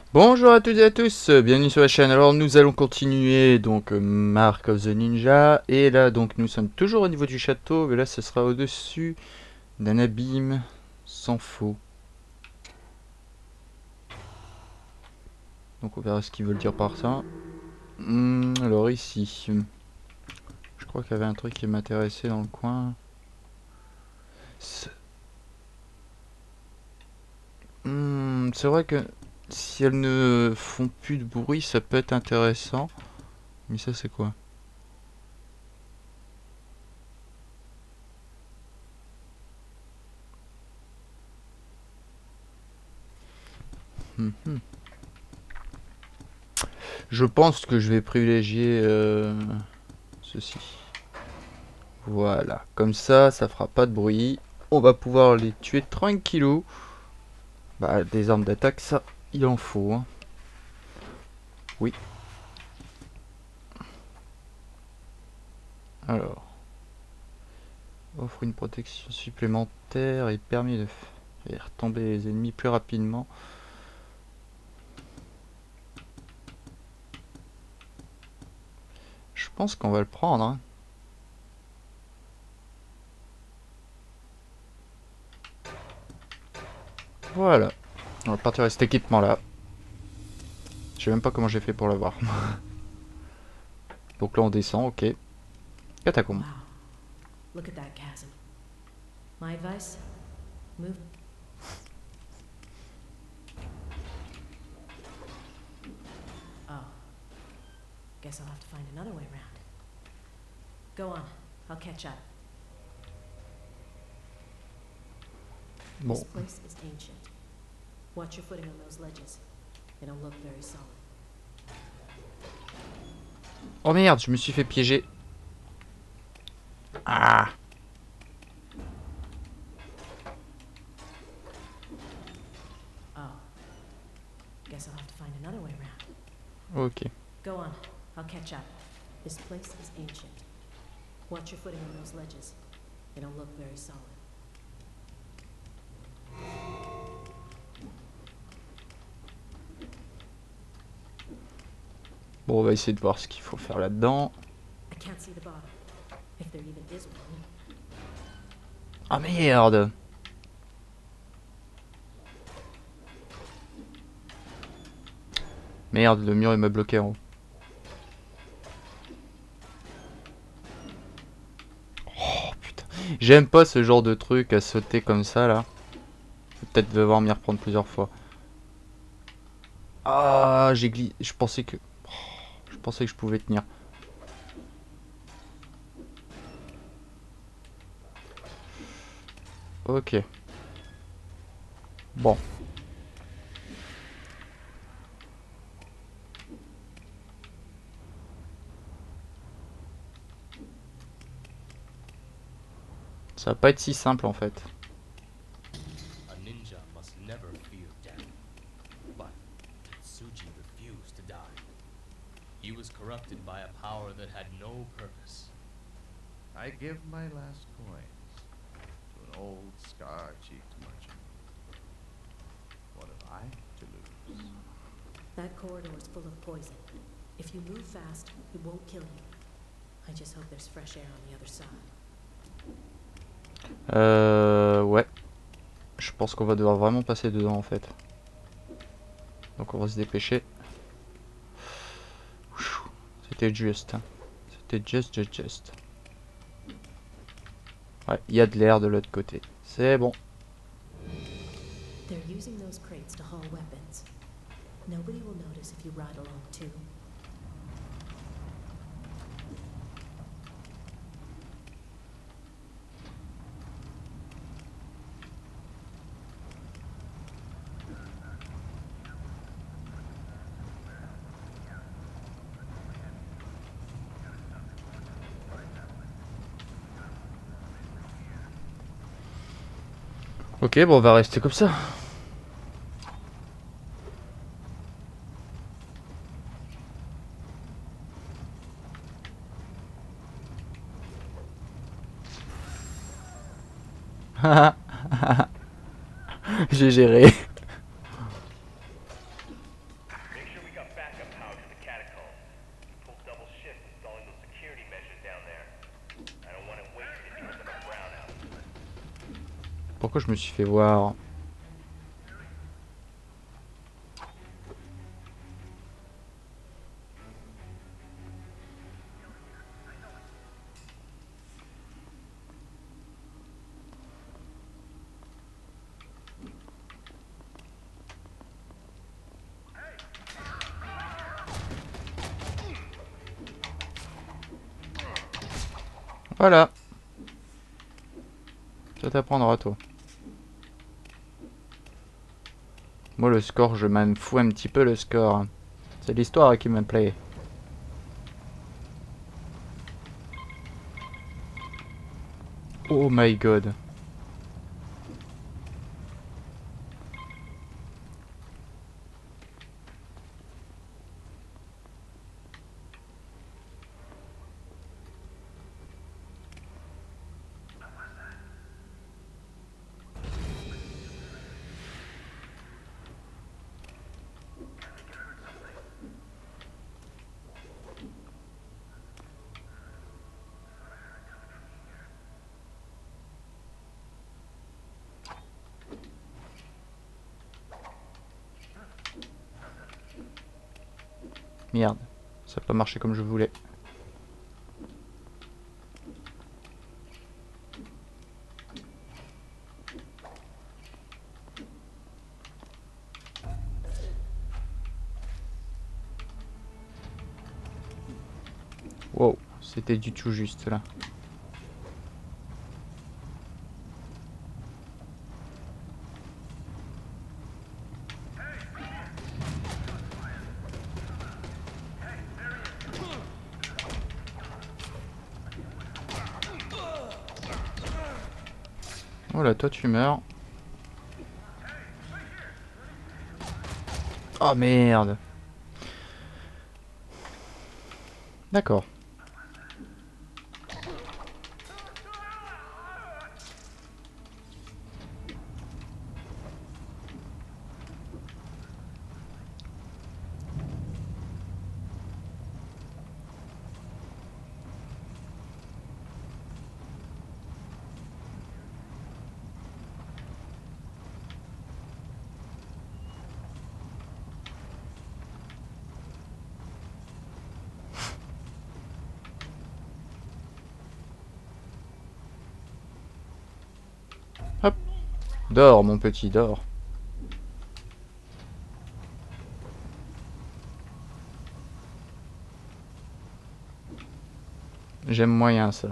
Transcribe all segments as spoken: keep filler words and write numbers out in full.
Bonjour à toutes et à tous, euh, bienvenue sur la chaîne. Alors nous allons continuer donc euh, Mark of the Ninja. Et là donc nous sommes toujours au niveau du château, mais là ce sera au-dessus d'un abîme sans faux. Donc on verra ce qu'ils veulent dire par ça. Hmm, alors ici, je crois qu'il y avait un truc qui m'intéressait dans le coin. C'est hmm, c'est vrai que si elles ne font plus de bruit, ça peut être intéressant. Mais ça c'est quoi? Hmm, hmm. Je pense que je vais privilégier euh, ceci. Voilà, comme ça, ça fera pas de bruit. On va pouvoir les tuer tranquillou. Bah, des armes d'attaque, ça, il en faut. Hein. Oui. Alors, offre une protection supplémentaire et permet de faire tomber les ennemis plus rapidement. Je pense qu'on va le prendre. Hein. Voilà. On va partir avec cet équipement là. Je sais même pas comment j'ai fait pour l'avoir. Donc là on descend, ok. Catacombe. Wow, look at that chasm. My advice? Move. Oh. Guess I'll have to find another way around. Go on, I'll catch up. Bon. This place is ancient. Watch your footing on those ledges. They don't look very solid. Oh merde, je me suis fait piéger. Ah. Oh. Guess I'll have to find another way around. Ok. Go on, I'll catch up. This place is ancient. Watch your footing on those ledges. They don't look very solid. Bon, on va essayer de voir ce qu'il faut faire là-dedans. I can't see the bottom. If there even is one. Ah merde. Merde, le mur il m'a bloqué en haut. Oh putain. J'aime pas ce genre de truc à sauter comme ça là. Je vais peut-être devoir m'y reprendre plusieurs fois. Ah, j'ai glissé. Je pensais que. Oh, je pensais que je pouvais tenir. Ok. Bon. Ça va pas être si simple en fait. A ninja must never fear death. But Tsuji refused to die. He was corrupted by a power that had no purpose. I give my last coins to an old scar-cheeked merchant. What have I to lose? That corridor is full of poison. If you move fast, it won't kill you. I just hope there's fresh air on the other side. Euh. Ouais. Je pense qu'on va devoir vraiment passer dedans en fait. Donc on va se dépêcher. C'était juste. Hein. C'était just, just, just. Ouais, il y a de l'air de l'autre côté. C'est bon. They're using those crates to haul weapons. Nobody will notice if you ride along too. Ok, bon, on va rester comme ça. J'ai géré. Pourquoi je me suis fait voir? Voilà. Ça t'apprendra, toi. Moi, le score, je m'en fous un petit peu, le score. C'est l'histoire qui me plaît. Oh my god. Merde. Ça n'a pas marché comme je voulais. Wow, c'était du tout juste là. Voilà, toi tu meurs. Oh merde. D'accord. Hop. Dors, mon petit, dors. J'aime moyen ça.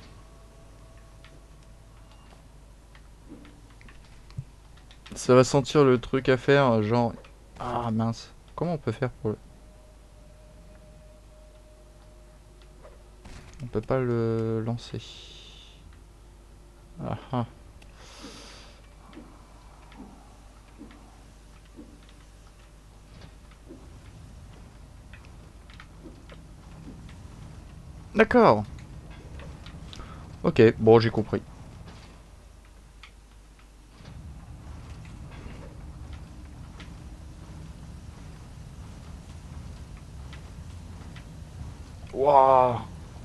Ça va sentir le truc à faire, genre... Ah mince. Comment on peut faire pour le... On peut pas le lancer. Ah ah. D'accord. Ok, bon j'ai compris. Waouh.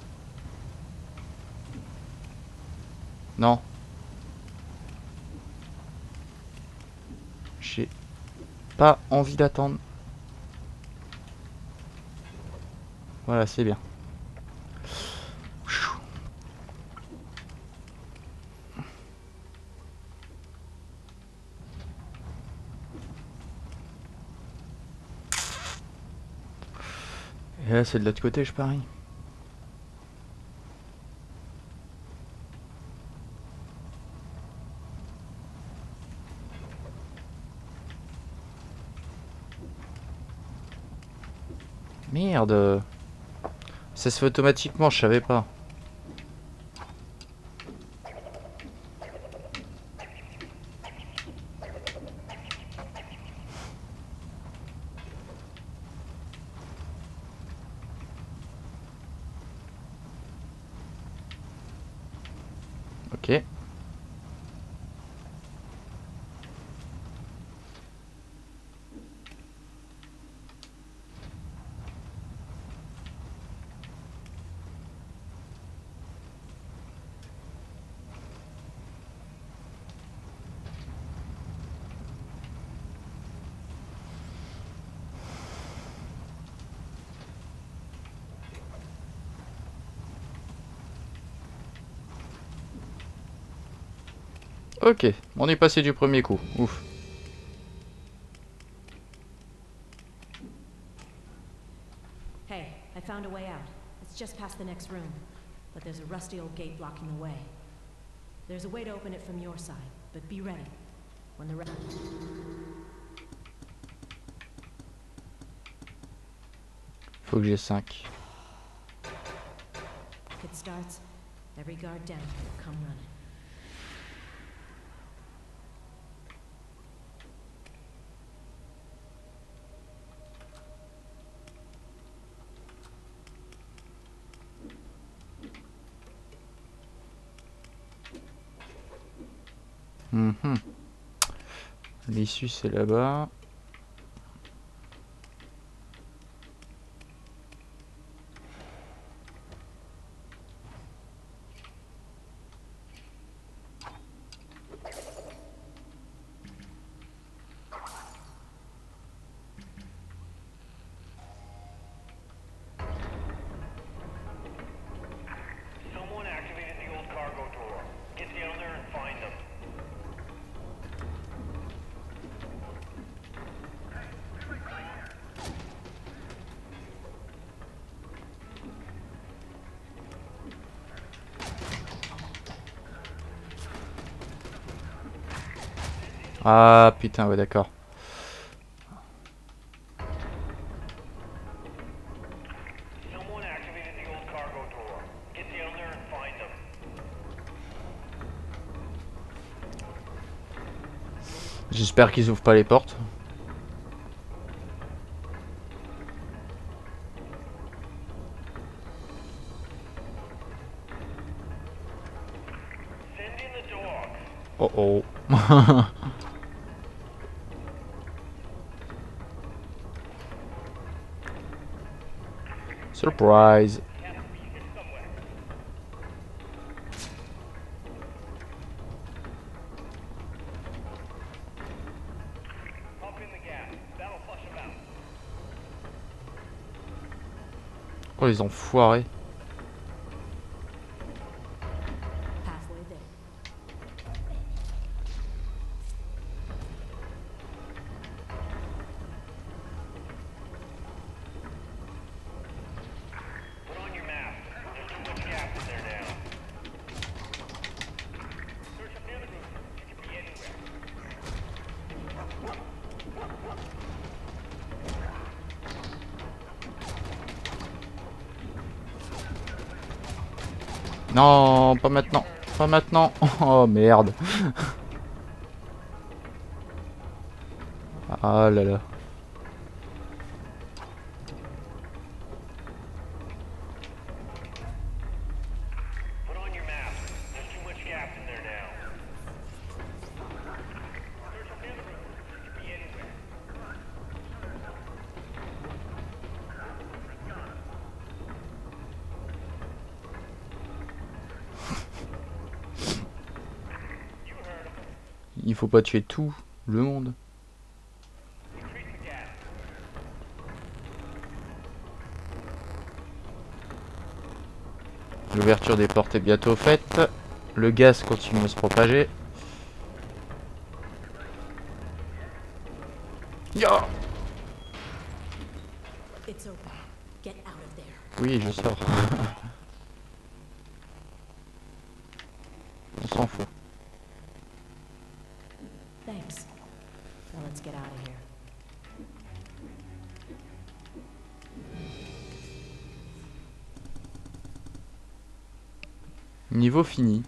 Non. J'ai pas envie d'attendre. Voilà, c'est bien. Et là, c'est de l'autre côté, je parie. Merde. Ça se fait automatiquement, je savais pas. Ok. Ok, on est passé du premier coup. Ouf. Hey, I found a way out. It's just past the next room. But there's a rusty old gate blocking the way. There's a way to open it from your side, but be ready. When the re- Faut que j'ai cinq. If it starts, every guard down, come running. Mhm. L'issue c'est là-bas. Someone activated the old cargo door. Get down there and find them. Ah putain, ouais d'accord. Someone activated the old cargo door. Get down there and find them. J'espère qu'ils ouvrent pas les portes. Send in the dogs. Oh oh. Surprise. Can't be here somewhere. Pump in the gas. That'll flush them out. Oh les enfoirés. Halfway there. Put on your mask. There's too much gas in there now. Search up near the roof. You could be anywhere. Non, pas maintenant. Pas maintenant. Oh merde. Ah là là. Put on your mask. There's too much gas in there now. Search up near the roof. You could be anywhere. You heard him. Il faut pas tuer tout le monde. Increase the gas. L'ouverture des portes est bientôt faite. Le gaz continue à se propager. Yo! It's open. Get out of there. Oui, je sors. On s'en fout. Thanks. Now let's get out of here. Niveau fini.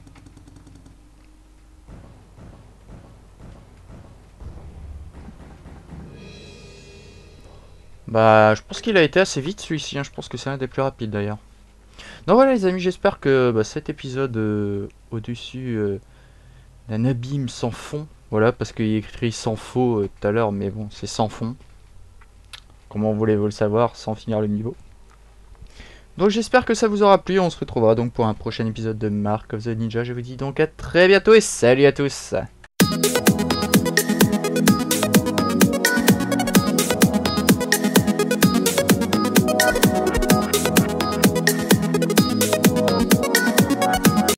Bah, je pense qu'il a été assez vite celui-ci, hein. Je pense que c'est un des plus rapides d'ailleurs. Donc voilà les amis, j'espère que bah, cet épisode euh, au-dessus euh, d'un abîme sans fond, voilà, parce qu'il y a écrit sans faux euh, tout à l'heure, mais bon, c'est sans fond. Comment voulez-vous le savoir sans finir le niveau? Donc j'espère que ça vous aura plu, on se retrouvera donc pour un prochain épisode de Mark of the Ninja. Je vous dis donc à très bientôt et salut à tous.